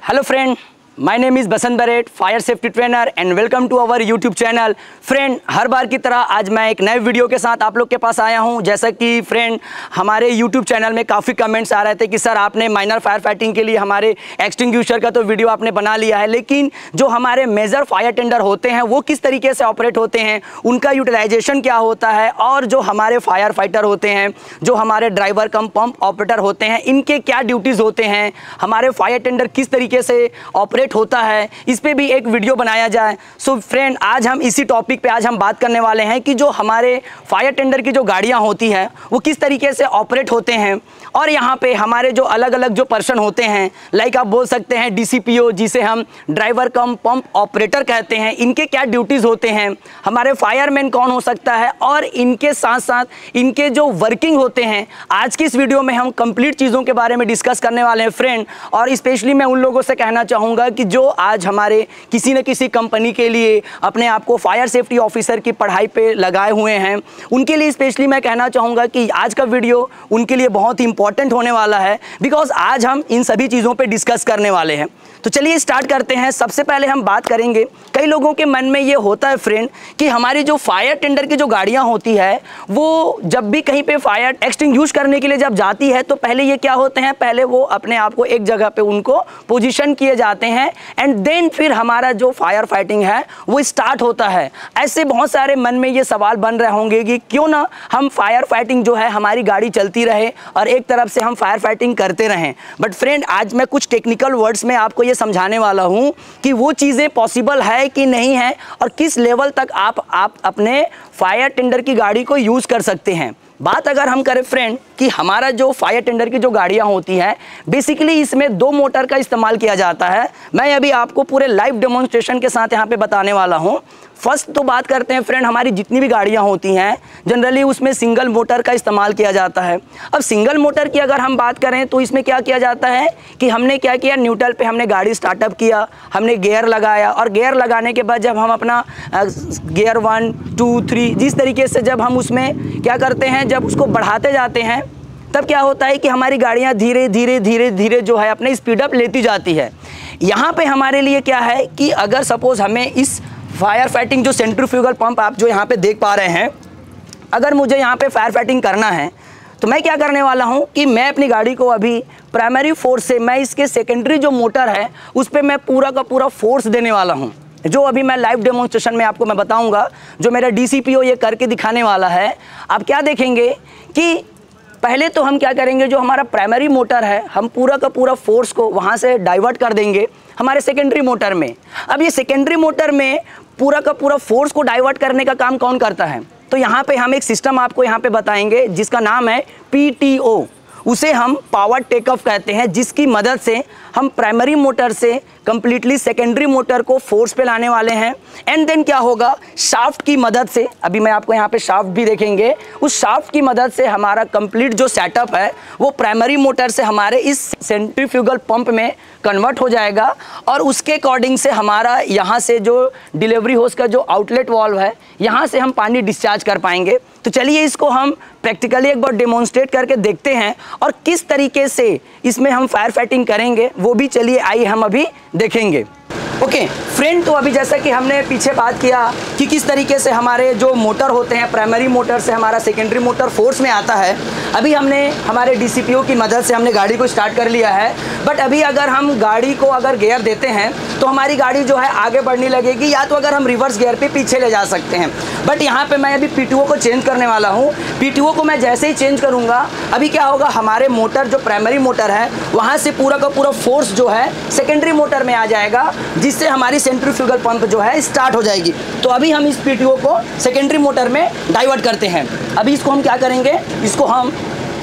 Hello friend, my name is Basant Baret, fire safety trainer and welcome to our YouTube channel. Friend, हर बार की तरह आज मैं एक नए वीडियो के साथ आप लोग के पास आया हूं। जैसा कि फ्रेंड हमारे यूट्यूब चैनल में काफ़ी कमेंट्स आ रहे थे कि सर आपने माइनर फायर फाइटिंग के लिए हमारे एक्सटिंग्विशर का तो वीडियो आपने बना लिया है, लेकिन जो हमारे मेजर फायर टेंडर होते हैं वो किस तरीके से ऑपरेट होते हैं, उनका यूटिलाइजेशन क्या होता है, और जो हमारे फायर फाइटर होते हैं, जो हमारे ड्राइवर कम पंप ऑपरेटर होते हैं, इनके क्या ड्यूटीज़ होते हैं, हमारे फायर टेंडर किस तरीके से ऑपरेट होता है, इस पे भी एक वीडियो बनाया जाए। सो फ्रेंड, आज हम इसी टॉपिक पे आज हम बात करने वाले हैं कि जो हमारे फायर टेंडर की जो गाड़ियां होती हैं वो किस तरीके से ऑपरेट होते हैं, और यहाँ पे हमारे जो अलग अलग जो पर्सन होते हैं, लाइक आप बोल सकते हैं DCPO, जिसे हम ड्राइवर कम पंप ऑपरेटर कहते हैं, इनके क्या ड्यूटीज़ होते हैं, हमारे फायरमैन कौन हो सकता है, और इनके साथ साथ इनके जो वर्किंग होते हैं। आज की इस वीडियो में हम कंप्लीट चीज़ों के बारे में डिस्कस करने वाले हैं फ्रेंड। और स्पेशली मैं उन लोगों से कहना चाहूँगा कि जो आज हमारे किसी न किसी कंपनी के लिए अपने आप को फायर सेफ्टी ऑफिसर की पढ़ाई पे लगाए हुए हैं, उनके लिए स्पेशली मैं कहना चाहूँगा कि आज का वीडियो उनके लिए बहुत ही इंपॉर्टेंट होने वाला है, बिकॉज आज हम इन सभी चीज़ों पे डिस्कस करने वाले हैं। तो चलिए स्टार्ट करते हैं। सबसे पहले हम बात करेंगे, कई लोगों के मन में ये होता है फ्रेंड कि हमारी जो फायर टेंडर की जो गाड़ियाँ होती है वो जब भी कहीं पे फायर एक्सटिंग्विश करने के लिए जब जाती है तो पहले ये क्या होते हैं, पहले वो अपने आप को एक जगह पे उनको पोजीशन किए जाते हैं एंड देन फिर हमारा जो फायर फाइटिंग है वो स्टार्ट होता है। ऐसे बहुत सारे मन में ये सवाल बन रहे होंगे कि क्यों ना हम फायर फाइटिंग जो है हमारी गाड़ी चलती रहे और एक तरफ से हम फायर फाइटिंग करते रहें। बट फ्रेंड, आज मैं कुछ टेक्निकल वर्ड्स में आपको ये समझाने वाला हूँ कि वो चीज़ें पॉसिबल है कि नहीं है, और किस लेवल तक आप अपने फायर टेंडर की गाड़ी को यूज़ कर सकते हैं। बात अगर हम करें फ्रेंड कि हमारा जो फायर टेंडर की जो गाड़ियाँ होती हैं, बेसिकली इसमें 2 मोटर का इस्तेमाल किया जाता है। मैं अभी आपको पूरे लाइव डेमोन्स्ट्रेशन के साथ यहाँ पे बताने वाला हूँ। फर्स्ट तो बात करते हैं फ्रेंड, हमारी जितनी भी गाड़ियाँ होती हैं जनरली उसमें सिंगल मोटर का इस्तेमाल किया जाता है। अब सिंगल मोटर की अगर हम बात करें तो इसमें क्या किया जाता है कि हमने क्या किया, न्यूट्रल पे हमने गाड़ी स्टार्टअप किया, हमने गियर लगाया, और गियर लगाने के बाद जब हम अपना गियर 1 2 3 जिस तरीके से जब हम उसमें क्या करते हैं, जब उसको बढ़ाते जाते हैं, तब क्या होता है कि हमारी गाड़ियाँ धीरे धीरे धीरे धीरे जो है अपने स्पीडअप लेती जाती है। यहाँ पे हमारे लिए क्या है कि अगर सपोज़ हमें इस फायर फाइटिंग जो सेंट्रीफ्यूगल पंप आप जो यहाँ पे देख पा रहे हैं, अगर मुझे यहाँ पे फायर फाइटिंग करना है तो मैं क्या करने वाला हूँ कि मैं अपनी गाड़ी को अभी प्राइमरी फोर्स से मैं इसके सेकेंडरी जो मोटर है उस पर मैं पूरा का पूरा फोर्स देने वाला हूँ, जो अभी मैं लाइव डेमोन्स्ट्रेशन में आपको मैं बताऊँगा, जो मेरा DCPO ये करके दिखाने वाला है। आप क्या देखेंगे कि पहले तो हम क्या करेंगे, जो हमारा प्राइमरी मोटर है हम पूरा का पूरा फोर्स को वहाँ से डाइवर्ट कर देंगे हमारे सेकेंडरी मोटर में। अब ये सेकेंडरी मोटर में पूरा का पूरा फोर्स को डाइवर्ट करने का काम कौन करता है, तो यहाँ पे हम एक सिस्टम आपको यहाँ पे बताएंगे जिसका नाम है PTO। उसे हम पावर टेक ऑफ कहते हैं, जिसकी मदद से हम प्राइमरी मोटर से कंप्लीटली सेकेंडरी मोटर को फोर्स पे लाने वाले हैं। एंड देन क्या होगा, शाफ्ट की मदद से, अभी मैं आपको यहाँ पे शाफ्ट भी देखेंगे, उस शाफ्ट की मदद से हमारा कंप्लीट जो सेटअप है वो प्राइमरी मोटर से हमारे इस सेंट्रीफ्यूगल पंप में कन्वर्ट हो जाएगा, और उसके अकॉर्डिंग से हमारा यहाँ से जो डिलीवरी होस का जो आउटलेट वाल्व है यहाँ से हम पानी डिस्चार्ज कर पाएंगे। तो चलिए इसको हम प्रैक्टिकली एक बार डेमोन्स्ट्रेट करके देखते हैं, और किस तरीके से इसमें हम फायर फाइटिंग करेंगे वो भी चलिए आइए हम अभी देखेंगे। ओके फ्रेंड, तो अभी जैसा कि हमने पीछे बात किया कि किस तरीके से हमारे जो मोटर होते हैं, प्राइमरी मोटर से हमारा सेकेंडरी मोटर फोर्स में आता है। अभी हमने हमारे DCPO की मदद से हमने गाड़ी को स्टार्ट कर लिया है। बट अभी अगर हम गाड़ी को अगर गियर देते हैं तो हमारी गाड़ी जो है आगे बढ़ने लगेगी, या तो अगर हम रिवर्स गियर पे पीछे ले जा सकते हैं। बट यहाँ पे मैं अभी PTO को चेंज करने वाला हूँ। PTO को मैं जैसे ही चेंज करूँगा, अभी क्या होगा, हमारे मोटर जो प्राइमरी मोटर है वहाँ से पूरा का पूरा फोर्स जो है सेकेंडरी मोटर में आ जाएगा, जिससे हमारी सेंट्रीफ्यूगल पंप जो है स्टार्ट हो जाएगी। तो अभी हम इस PTO को सेकेंडरी मोटर में डाइवर्ट करते हैं। अभी इसको हम क्या करेंगे, इसको हम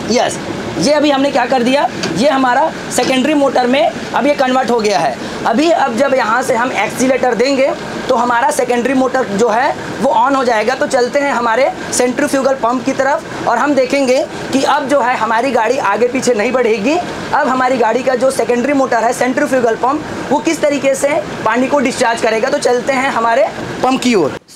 ये अभी हमने क्या कर दिया, ये हमारा सेकेंडरी मोटर में अब ये कन्वर्ट हो गया है। अभी अब जब यहाँ से हम एक्सीलेटर देंगे तो हमारा सेकेंडरी मोटर जो है वो ऑन हो जाएगा। तो चलते हैं हमारे सेंट्रीफ्यूगल पंप की तरफ, और हम देखेंगे कि अब जो है हमारी गाड़ी आगे पीछे नहीं बढ़ेगी। अब हमारी गाड़ी का जो सेकेंडरी मोटर है सेंट्रीफ्यूगल पंप वो किस तरीके से पानी को डिस्चार्ज करेगा। तो चलते हैं हमारे पंप की ओर।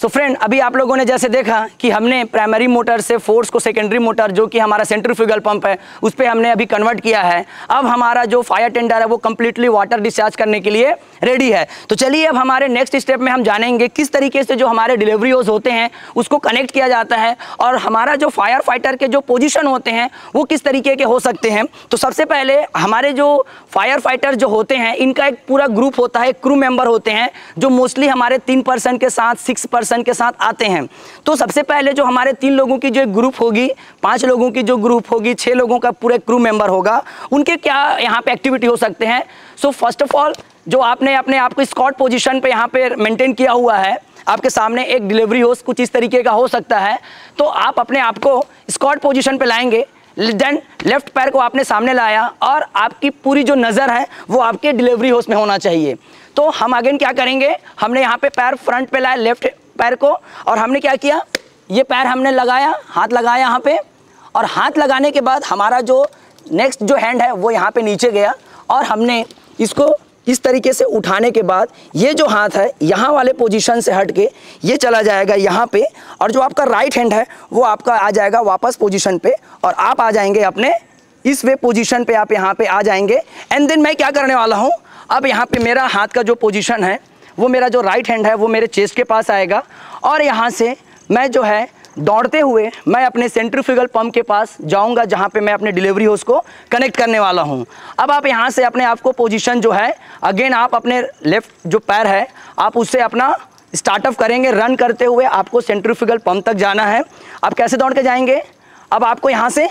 सो फ्रेंड, अभी आप लोगों ने जैसे देखा कि हमने प्राइमरी मोटर से फोर्स को सेकेंडरी मोटर जो कि हमारा सेंट्रीफ्यूगल पंप है उस पर हमने अभी कन्वर्ट किया है। अब हमारा जो फायर टेंडर है वो कम्प्लीटली वाटर डिस्चार्ज करने के लिए रेडी है। तो चलिए अब हमारे नेक्स्ट स्टेप में हम जानेंगे किस तरीके से जो हमारे डिलीवरी होस होते हैं उसको कनेक्ट किया जाता है और हमारा जो फायर फाइटर के जो पोजीशन होते हैं वो किस तरीके के हो सकते हैं। तो सबसे पहले हमारे जो फायर फाइटर जो होते हैं इनका एक पूरा ग्रुप होता है, क्रू मेंबर होते हैं जो मोस्टली हमारे 3 पर्सन के साथ 6 पर्सन के साथ आते हैं। तो सबसे पहले जो हमारे 3 लोगों की जो ग्रुप होगी, 5 लोगों की जो ग्रुप होगी, 6 लोगों का पूरे क्रू मेंबर होगा, उनके क्या यहाँ पे एक्टिविटी हो सकते हैं। सो फर्स्ट ऑफ ऑल जो आपने अपने आप को स्कॉट पोजीशन पे यहाँ पे मेंटेन किया हुआ है, आपके सामने एक डिलीवरी होस कुछ इस तरीके का हो सकता है। तो आप अपने आप को स्कॉट पोजीशन पे लाएंगे, देन लेफ्ट पैर को आपने सामने लाया और आपकी पूरी जो नज़र है वो आपके डिलीवरी होस में होना चाहिए। तो हम अगेन क्या करेंगे, हमने यहाँ पे पैर फ्रंट पे लाया लेफ्ट पैर को और हमने क्या किया, ये पैर हमने लगाया, हाथ लगाया यहाँ पे और हाथ लगाने के बाद हमारा जो नेक्स्ट जो हैंड है वो यहाँ पे नीचे गया और हमने इसको इस तरीके से उठाने के बाद ये जो हाथ है यहाँ वाले पोजीशन से हट के ये चला जाएगा यहाँ पे और जो आपका राइट हैंड है वो आपका आ जाएगा वापस पोजीशन पे और आप आ जाएंगे अपने इस वे पोजीशन पे, आप यहाँ पे आ जाएंगे। एंड देन मैं क्या करने वाला हूँ, अब यहाँ पे मेरा हाथ का जो पोजीशन है वो मेरा जो राइट हैंड है वो मेरे चेस्ट के पास आएगा और यहाँ से मैं जो है दौड़ते हुए मैं अपने सेंट्रीफ्यूगल पंप के पास जाऊंगा जहाँ पे मैं अपने डिलीवरी होस को कनेक्ट करने वाला हूँ। अब आप यहाँ से अपने आप को पोजीशन जो है अगेन आप अपने लेफ्ट जो पैर है आप उससे अपना स्टार्टअप करेंगे, रन करते हुए आपको सेंट्रीफ्यूगल पंप तक जाना है। आप कैसे दौड़ के जाएंगे, अब आपको यहाँ से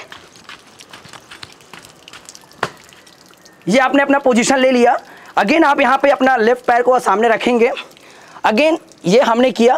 ये आपने अपना पोजीशन ले लिया, अगेन आप यहाँ पे अपना लेफ्ट पैर को सामने रखेंगे, अगेन ये हमने किया,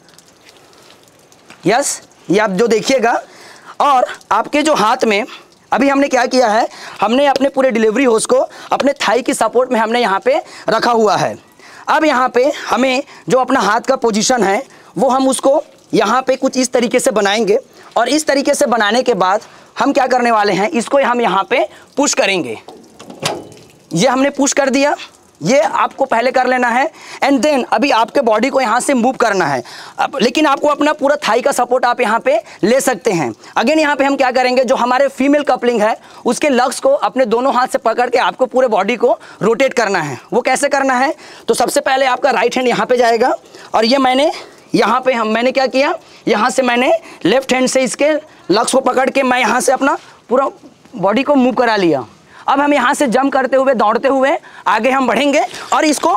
यस ये आप जो देखिएगा और आपके जो हाथ में अभी हमने क्या किया है, हमने अपने पूरे डिलीवरी होस को अपने थाई की सपोर्ट में हमने यहाँ पे रखा हुआ है। अब यहाँ पे हमें जो अपना हाथ का पोजीशन है वो हम उसको यहाँ पे कुछ इस तरीके से बनाएंगे और इस तरीके से बनाने के बाद हम क्या करने वाले हैं, इसको हम यहाँ पे पुश करेंगे। ये हमने पुश कर दिया, ये आपको पहले कर लेना है एंड देन अभी आपके बॉडी को यहाँ से मूव करना है। अब लेकिन आपको अपना पूरा थाई का सपोर्ट आप यहाँ पे ले सकते हैं। अगेन यहाँ पे हम क्या करेंगे, जो हमारे फीमेल कपलिंग है उसके लग्स को अपने दोनों हाथ से पकड़ के आपको पूरे बॉडी को रोटेट करना है। वो कैसे करना है, तो सबसे पहले आपका राइट हैंड यहाँ पे जाएगा और ये मैंने यहाँ पे मैंने क्या किया, यहाँ से मैंने लेफ्ट हैंड से इसके लग्स को पकड़ के मैं यहाँ से अपना पूरा बॉडी को मूव करा लिया। अब हम यहाँ से जंप करते हुए दौड़ते हुए आगे हम बढ़ेंगे और इसको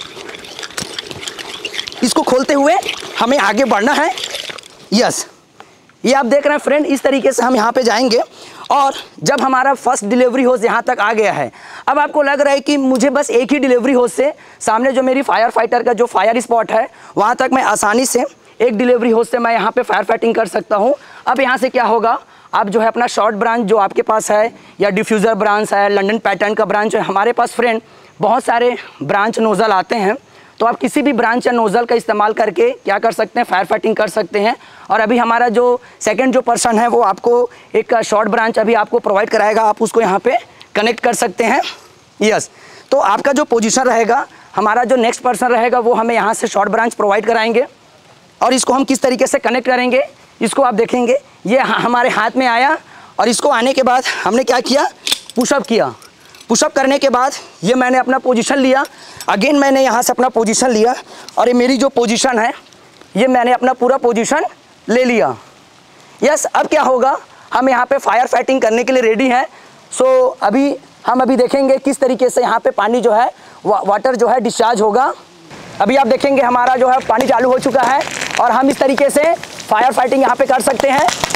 खोलते हुए हमें आगे बढ़ना है। यस, ये आप देख रहे हैं फ्रेंड, इस तरीके से हम यहाँ पे जाएंगे और जब हमारा फर्स्ट डिलीवरी होस यहाँ तक आ गया है, अब आपको लग रहा है कि मुझे बस एक ही डिलीवरी होस से सामने जो मेरी फायर फाइटर का जो फायर स्पॉट है वहाँ तक मैं आसानी से एक डिलीवरी होस से मैं यहाँ पे फायर फाइटिंग कर सकता हूँ। अब यहाँ से क्या होगा, आप जो है अपना शॉर्ट ब्रांच जो आपके पास है या डिफ्यूज़र ब्रांच है, लंदन पैटर्न का ब्रांच है, हमारे पास फ्रेंड बहुत सारे ब्रांच नोज़ल आते हैं, तो आप किसी भी ब्रांच या नोज़ल का इस्तेमाल करके क्या कर सकते हैं, फायर फाइटिंग कर सकते हैं। और अभी हमारा जो सेकंड जो पर्सन है वो आपको एक शॉर्ट ब्रांच अभी आपको प्रोवाइड कराएगा, आप उसको यहाँ पे कनेक्ट कर सकते हैं। यस, तो आपका जो पोजीशन रहेगा, हमारा जो नेक्स्ट पर्सन रहेगा वो हमें यहाँ से शॉर्ट ब्रांच प्रोवाइड कराएंगे और इसको हम किस तरीके से कनेक्ट करेंगे इसको आप देखेंगे। ये हमारे हाथ में आया और इसको आने के बाद हमने क्या किया, पुशअप किया। पुशअप करने के बाद ये मैंने अपना पोजीशन लिया, अगेन मैंने यहाँ से अपना पोजीशन लिया और ये मेरी जो पोजीशन है ये मैंने अपना पूरा पोजीशन ले लिया। यस, अब क्या होगा, हम यहाँ पे फायर फाइटिंग करने के लिए रेडी हैं। सो अभी हम देखेंगे किस तरीके से यहाँ पे पानी जो है वाटर जो है डिस्चार्ज होगा। अभी आप देखेंगे हमारा जो है पानी चालू हो चुका है और हम इस तरीके से फायर फाइटिंग यहाँ पे कर सकते हैं।